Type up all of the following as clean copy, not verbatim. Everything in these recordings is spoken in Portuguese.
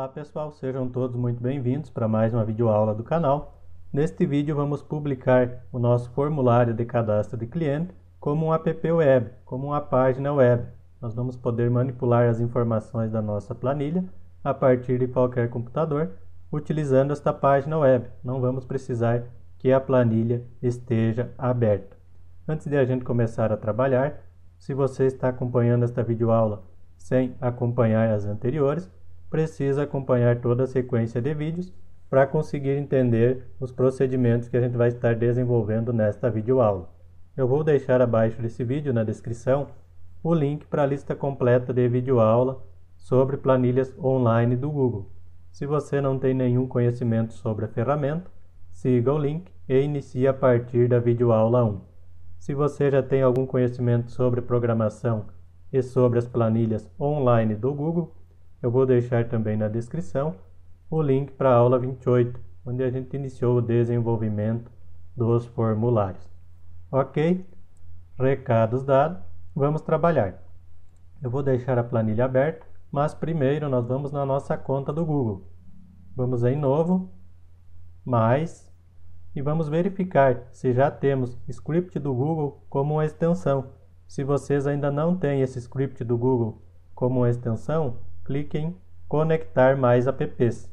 Olá pessoal, sejam todos muito bem-vindos para mais uma videoaula do canal. Neste vídeo vamos publicar o nosso formulário de cadastro de cliente como um app web, como uma página web. Nós vamos poder manipular as informações da nossa planilha a partir de qualquer computador, utilizando esta página web. Não vamos precisar que a planilha esteja aberta. Antes de a gente começar a trabalhar, se você está acompanhando esta videoaula sem acompanhar as anteriores, precisa acompanhar toda a sequência de vídeos para conseguir entender os procedimentos que a gente vai estar desenvolvendo nesta videoaula. Eu vou deixar abaixo desse vídeo, na descrição, o link para a lista completa de videoaula sobre planilhas online do Google. Se você não tem nenhum conhecimento sobre a ferramenta, siga o link e inicie a partir da videoaula 1. Se você já tem algum conhecimento sobre programação e sobre as planilhas online do Google, eu vou deixar também na descrição o link para a aula 28, onde a gente iniciou o desenvolvimento dos formulários. Ok? Recados dados, vamos trabalhar. Eu vou deixar a planilha aberta, mas primeiro nós vamos na nossa conta do Google. Vamos em Novo, Mais, e vamos verificar se já temos script do Google como uma extensão. Se vocês ainda não têm esse script do Google como uma extensão, clique em Conectar mais apps.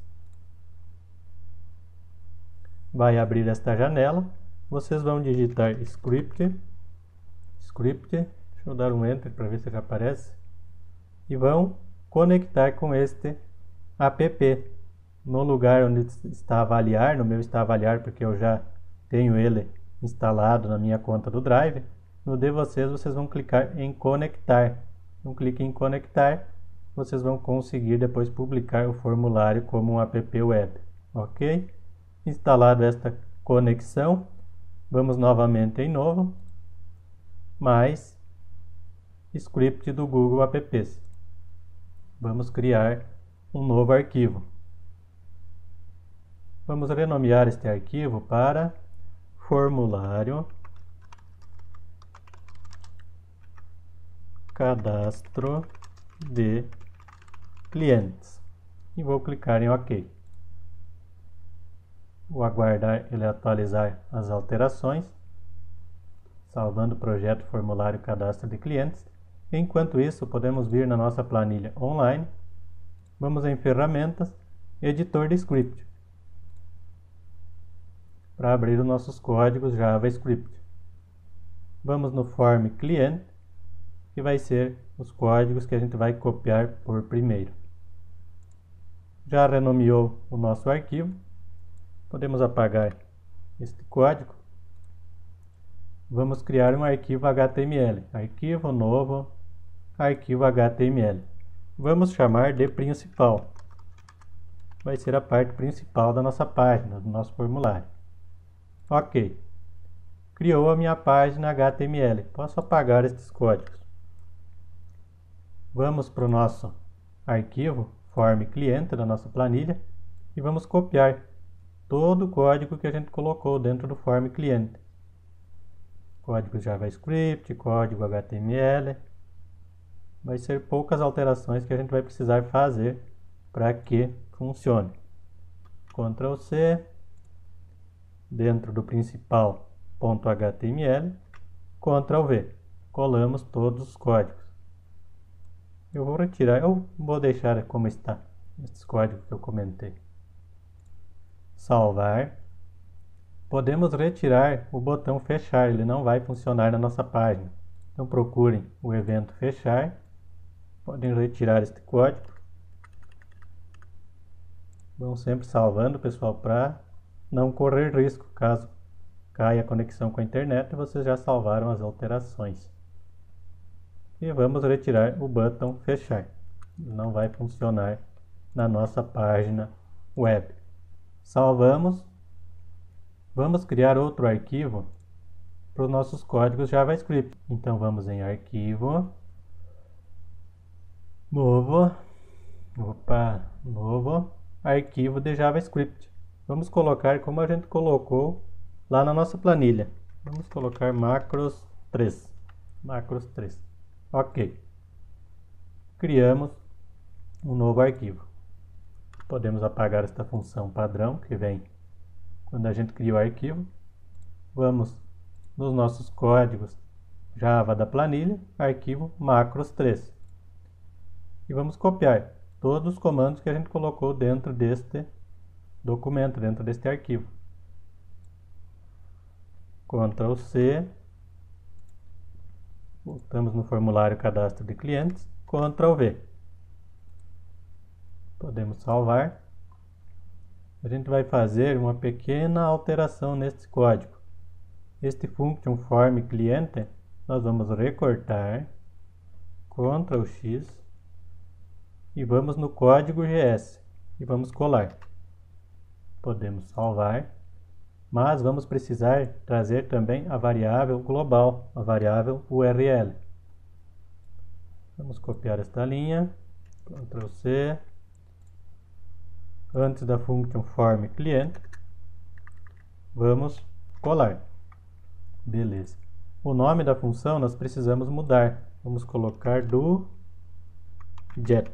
Vai abrir esta janela. Vocês vão digitar script. Deixa eu dar um Enter para ver se já aparece. E vão conectar com este app. No lugar onde está avaliar, no meu está avaliar porque eu já tenho ele instalado na minha conta do Drive. No de vocês vão clicar em Conectar. Então clique em Conectar. Vocês vão conseguir depois publicar o formulário como um app web. Ok? Instalado esta conexão, vamos novamente em Novo, Mais, Script do Google Apps. Vamos criar um novo arquivo. Vamos renomear este arquivo para Formulário Cadastro de Clientes e vou clicar em OK. Vou aguardar ele atualizar as alterações, salvando o projeto Formulário Cadastro de Clientes. Enquanto isso, podemos vir na nossa planilha online. Vamos em Ferramentas, Editor de Script, para abrir os nossos códigos JavaScript. Vamos no Form Client, que vai ser os códigos que a gente vai copiar por primeiro. Já renomeou o nosso arquivo. Podemos apagar este código. Vamos criar um arquivo HTML. Arquivo novo, arquivo HTML. Vamos chamar de principal. Vai ser a parte principal da nossa página, do nosso formulário. Ok. Criou a minha página HTML. Posso apagar estes códigos. Vamos para o nosso arquivo Form Cliente da nossa planilha e vamos copiar todo o código que a gente colocou dentro do Form Cliente. Código JavaScript, código HTML. Vai ser poucas alterações que a gente vai precisar fazer para que funcione. Ctrl C, dentro do principal.html, Ctrl V. Colamos todos os códigos. Eu vou retirar, eu vou deixar como está, esses códigos que eu comentei. Salvar. Podemos retirar o botão fechar, ele não vai funcionar na nossa página. Então procurem o evento fechar. Podem retirar este código. Vão sempre salvando, pessoal, para não correr risco caso caia a conexão com a internet e vocês já salvaram as alterações. E vamos retirar o botão fechar. Ele não vai funcionar na nossa página web. Salvamos. Vamos criar outro arquivo para os nossos códigos JavaScript. Então vamos em Arquivo, Novo, Arquivo de JavaScript. Vamos colocar como a gente colocou lá na nossa planilha. Vamos colocar macros 3. Ok. Criamos um novo arquivo. Podemos apagar esta função padrão que vem quando a gente cria o arquivo. Vamos nos nossos códigos Java da planilha, arquivo macros3. E vamos copiar todos os comandos que a gente colocou dentro deste documento, dentro deste arquivo. Ctrl C. Voltamos no formulário cadastro de clientes. Ctrl V. Podemos salvar. A gente vai fazer uma pequena alteração neste código. Este function form cliente nós vamos recortar. Ctrl X. E vamos no código GS. E vamos colar. Podemos salvar. Mas vamos precisar trazer também a variável global, a variável URL. Vamos copiar esta linha, Ctrl C, antes da function form cliente, vamos colar. Beleza. O nome da função nós precisamos mudar. Vamos colocar do jet.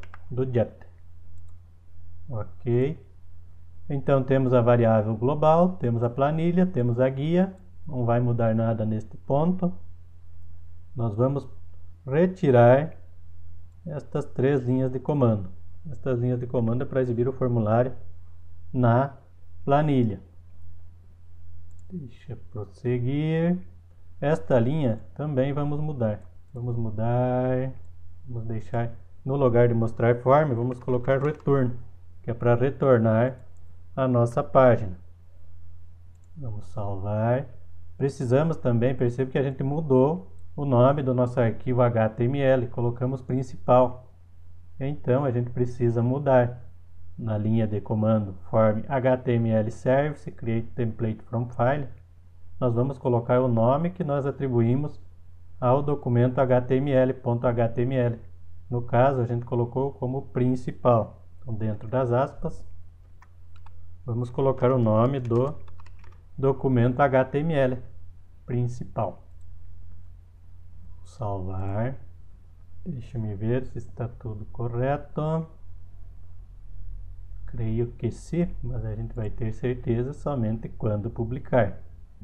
Ok. Então temos a variável global, temos a planilha, temos a guia, não vai mudar nada neste ponto. Nós vamos retirar estas 3 linhas de comando. Estas linhas de comando é para exibir o formulário na planilha. Deixa eu prosseguir. Esta linha também vamos mudar. Vamos deixar no lugar de mostrar form, vamos colocar return, que é para retornar a nossa página. Vamos salvar. Precisamos também, percebe que a gente mudou o nome do nosso arquivo HTML, colocamos principal. Então a gente precisa mudar na linha de comando form HTML service create template from file. Nós vamos colocar o nome que nós atribuímos ao documento HTML.html. No caso a gente colocou como principal. Então dentro das aspas vamos colocar o nome do documento HTML principal. Salvar. Deixa eu ver se está tudo correto. Creio que sim, mas a gente vai ter certeza somente quando publicar.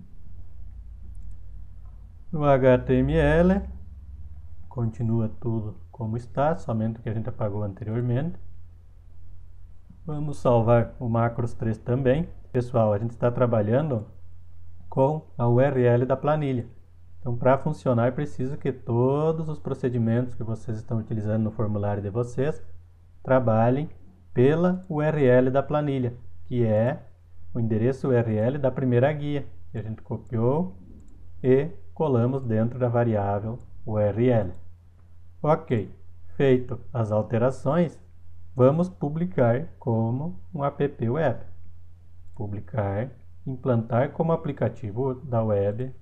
No HTML continua tudo como está, somente o que a gente apagou anteriormente. Vamos salvar o macros3 também. Pessoal, a gente está trabalhando com a URL da planilha. Então, para funcionar, é preciso que todos os procedimentos que vocês estão utilizando no formulário de vocês trabalhem pela URL da planilha, que é o endereço URL da primeira guia, que a gente copiou e colamos dentro da variável URL. Ok, feito as alterações, vamos publicar como um app web. Publicar, implantar como aplicativo da web.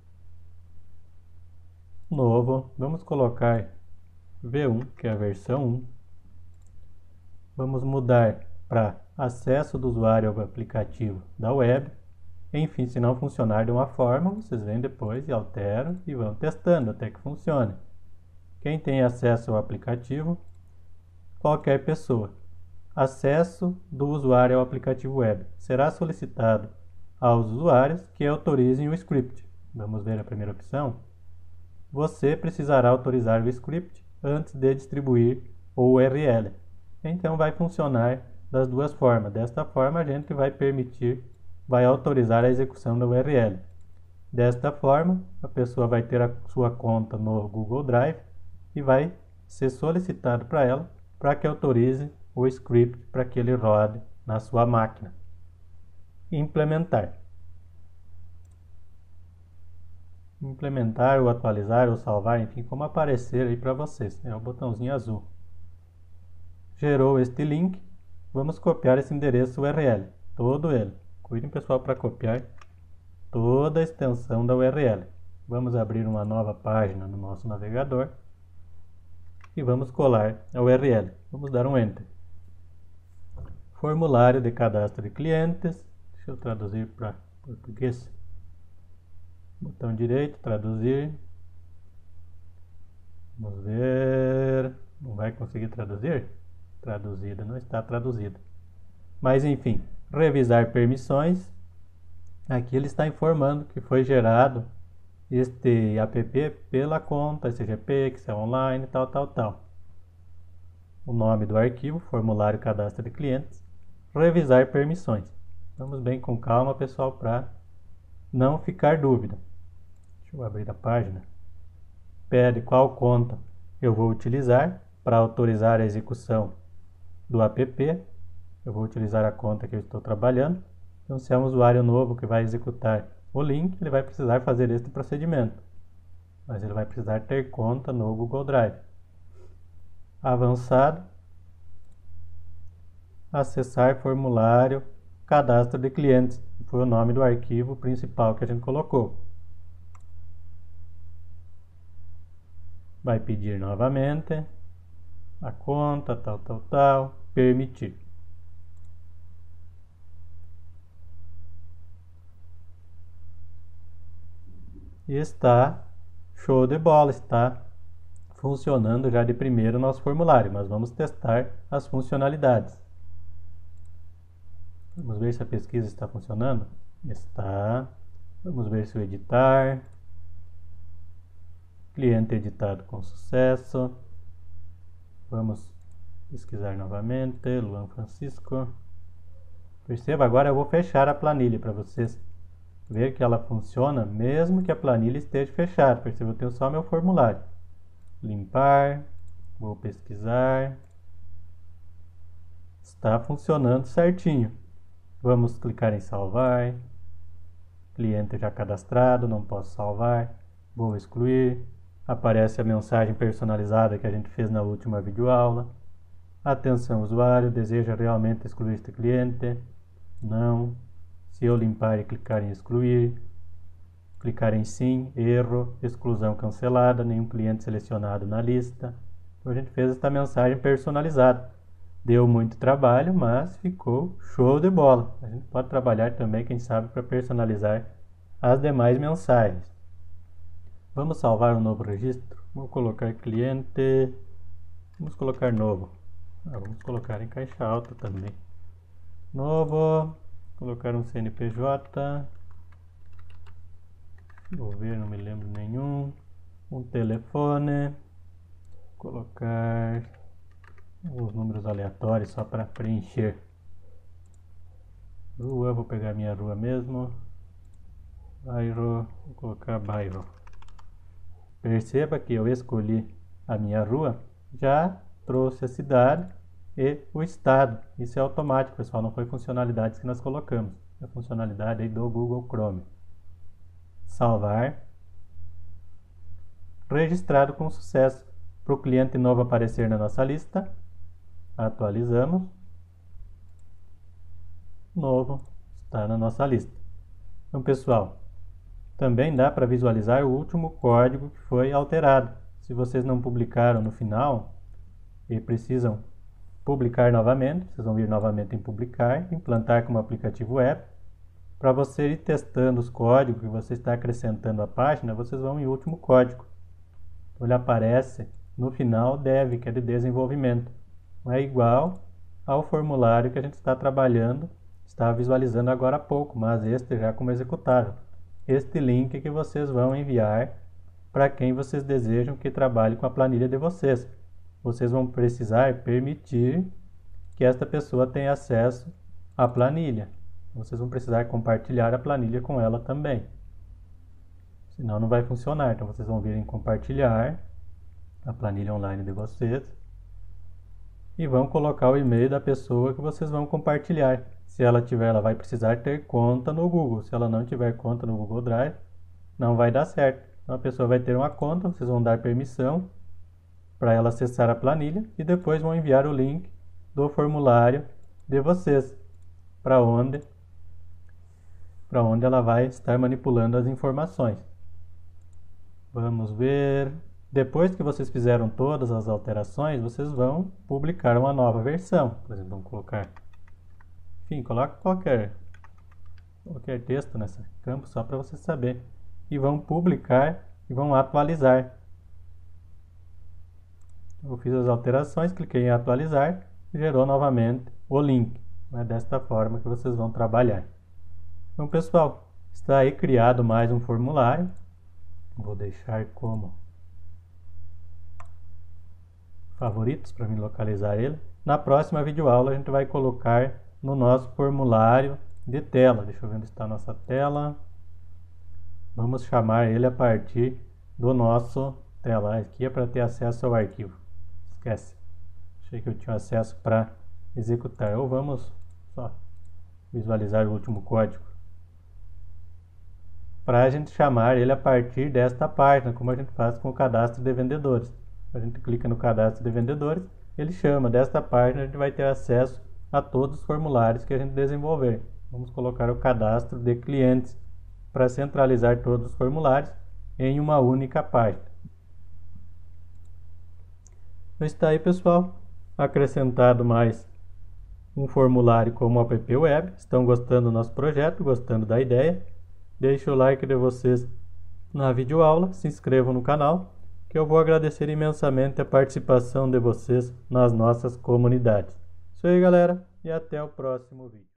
Novo, vamos colocar V1, que é a versão 1. Vamos mudar para acesso do usuário ao aplicativo da web. Enfim, se não funcionar de uma forma, vocês vêm depois e alteram e vão testando até que funcione. Quem tem acesso ao aplicativo? Qualquer pessoa. Acesso do usuário ao aplicativo web. Será solicitado aos usuários que autorizem o script. Vamos ver a primeira opção. Você precisará autorizar o script antes de distribuir o URL. Então vai funcionar das duas formas. Desta forma a gente vai autorizar a execução da URL. Desta forma a pessoa vai ter a sua conta no Google Drive e vai ser solicitado para ela para que autorize o script para que ele rode na sua máquina. Implementar. Implementar ou atualizar ou salvar, enfim, como aparecer aí para vocês. É o botãozinho azul. Gerou este link. Vamos copiar esse endereço URL. Todo ele. Cuidem, pessoal, para copiar toda a extensão da URL. Vamos abrir uma nova página no nosso navegador. E vamos colar a URL. Vamos dar um Enter. Formulário de cadastro de clientes. Deixa eu traduzir para português. Botão direito, traduzir. Vamos ver. Não vai conseguir traduzir? Traduzida, não está traduzida. Mas enfim, revisar permissões. Aqui ele está informando que foi gerado este app pela conta SGP, Excel Online, tal. O nome do arquivo, formulário cadastro de clientes, revisar permissões. Vamos bem com calma, pessoal, para não ficar dúvida. Deixa eu abrir a página. Pede qual conta eu vou utilizar para autorizar a execução do app. Eu vou utilizar a conta que eu estou trabalhando. Então, se é um usuário novo que vai executar o link, ele vai precisar fazer este procedimento. Mas ele vai precisar ter conta no Google Drive. Avançado. Acessar formulário cadastro de clientes. Foi o nome do arquivo principal que a gente colocou. Vai pedir novamente a conta, tal, permitir. E está show de bola, está funcionando já de primeiro o nosso formulário, mas vamos testar as funcionalidades. Vamos ver se a pesquisa está funcionando. Está. Vamos ver se o editar. Cliente editado com sucesso. Vamos pesquisar novamente. Luan Francisco. Perceba, agora eu vou fechar a planilha para vocês ver que ela funciona mesmo que a planilha esteja fechada. Perceba, eu tenho só meu formulário. Limpar. Vou pesquisar. Está funcionando certinho. Vamos clicar em salvar. Cliente já cadastrado, não posso salvar. Vou excluir. Aparece a mensagem personalizada que a gente fez na última videoaula. Atenção usuário, deseja realmente excluir este cliente? Não. Se eu limpar e clicar em excluir, clicar em sim, erro, exclusão cancelada, nenhum cliente selecionado na lista. Então a gente fez esta mensagem personalizada. Deu muito trabalho, mas ficou show de bola. A gente pode trabalhar também, quem sabe, para personalizar as demais mensagens. Vamos salvar um novo registro. Vou colocar cliente. Vamos colocar novo. Vamos colocar em caixa alta também. Novo. Colocar um CNPJ. Vou ver, não me lembro nenhum. Um telefone. Colocar os números aleatórios só para preencher. Rua, vou pegar minha rua mesmo. Bairro, vou colocar bairro. Perceba que eu escolhi a minha rua, já trouxe a cidade e o estado. Isso é automático, pessoal, não foi funcionalidades que nós colocamos. É a funcionalidade aí do Google Chrome. Salvar. Registrado com sucesso. Para o cliente novo aparecer na nossa lista, atualizamos. Novo está na nossa lista. Então, pessoal, também dá para visualizar o último código que foi alterado. Se vocês não publicaram no final e precisam publicar novamente, vocês vão vir novamente em publicar, implantar como aplicativo web. Para você ir testando os códigos que você está acrescentando à página, vocês vão em último código. Então, ele aparece no final dev, que é de desenvolvimento. Não é igual ao formulário que a gente está trabalhando, está visualizando agora há pouco, mas este já como executável. Este link que vocês vão enviar para quem vocês desejam que trabalhe com a planilha de vocês. Vocês vão precisar permitir que esta pessoa tenha acesso à planilha. Vocês vão precisar compartilhar a planilha com ela também. Senão não vai funcionar. Então vocês vão vir em compartilhar a planilha online de vocês e vão colocar o e-mail da pessoa que vocês vão compartilhar. Se ela tiver, ela vai precisar ter conta no Google. Se ela não tiver conta no Google Drive, não vai dar certo. Então a pessoa vai ter uma conta, vocês vão dar permissão para ela acessar a planilha e depois vão enviar o link do formulário de vocês para onde ela vai estar manipulando as informações. Vamos ver. Depois que vocês fizeram todas as alterações, vocês vão publicar uma nova versão. Por exemplo, vamos colocar... Enfim, coloca qualquer texto nesse campo só para você saber. E vão publicar e vão atualizar. Eu fiz as alterações, cliquei em atualizar e gerou novamente o link. É desta forma que vocês vão trabalhar. Então, pessoal, está aí criado mais um formulário. Vou deixar como favoritos para me localizar ele. Na próxima videoaula a gente vai colocar no nosso formulário de tela. Deixa eu ver onde está a nossa tela. Vamos chamar ele a partir do nosso tela. Aqui é para ter acesso ao arquivo. Esquece. Achei que eu tinha acesso para executar. Ou vamos só visualizar o último código. Para a gente chamar ele a partir desta página, como a gente faz com o cadastro de vendedores. A gente clica no cadastro de vendedores, ele chama desta página, a gente vai ter acesso a todos os formulários que a gente desenvolver. Vamos colocar o cadastro de clientes para centralizar todos os formulários em uma única página. Então está aí, pessoal, acrescentado mais um formulário como o app web. Estão gostando do nosso projeto, gostando da ideia? Deixe o like de vocês na videoaula, se inscrevam no canal, que eu vou agradecer imensamente a participação de vocês nas nossas comunidades. Isso aí, galera, e até o próximo vídeo.